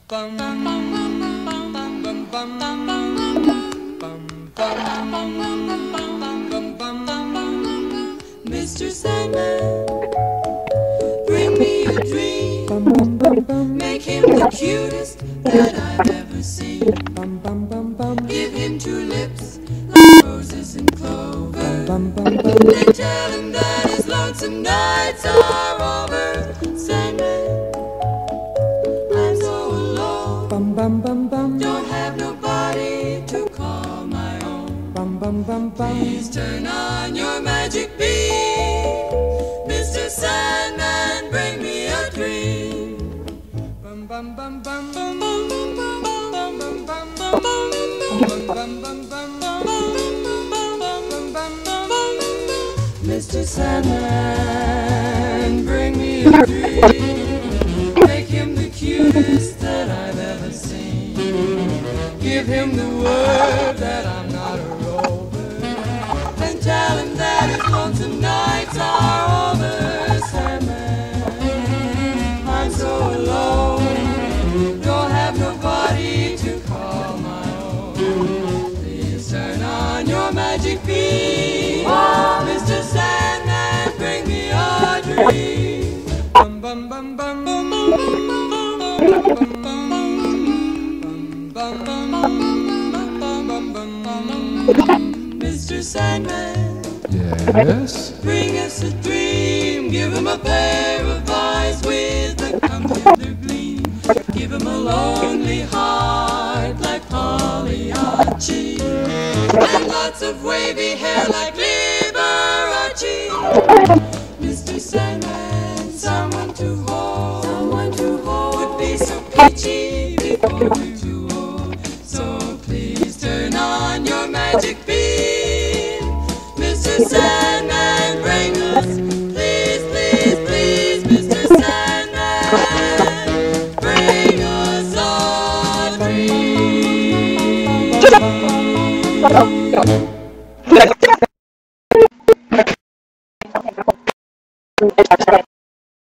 Mr. Sandman, bring me a dream. Make him the cutest that I've ever seen. Give him two lips like roses and clover. Then tell him that his lonesome nights are over. Sandman, I'm so alone. Don't have nobody to call my own. Please turn on your magic beam. Mr. Sandman, bring me a dream. Mr. Sandman, bring me a dream. Make him the cutest that I've ever seen. Give him the word that I'm not a rover, and tell him that his lonesome nights are over. Sandman, I'm so alone, don't have nobody to call my own. Please turn on your magic beam. Mr. Sandman, bring me a dream. Mr. Sandman, Yes? bring us a dream. Give him a pair of eyes with a computer gleam. Give him a lonely heart like Pagliacci, and lots of wavy hair like Liberace. Mr. Sandman, someone to hold would be so peachy before we're too old. So please turn on your magic beam. Mr. Sandman, bring us, please, please, please, Mr. Sandman, bring us a dream.